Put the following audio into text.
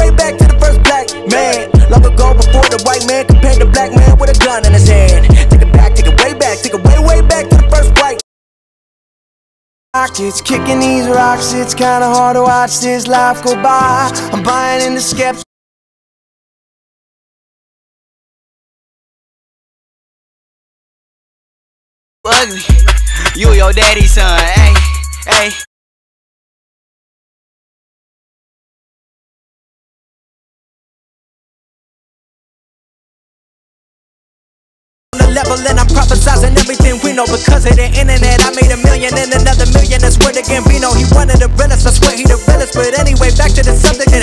way back to the first black man. Long ago before the white man compared the black man with a gun in his hand. Take it back, take it way back, take it way, way back to the first white. It's kicking these rocks, it's kinda hard to watch this life go by. I'm buying into skeptics. Ugly, you your daddy's son, hey, hey. Level and I'm prophesizing everything we know because of the internet. I made $1 million and another million. That's where the Gambino, he wanted the realest. I swear he the realest. But anyway, back to the subject.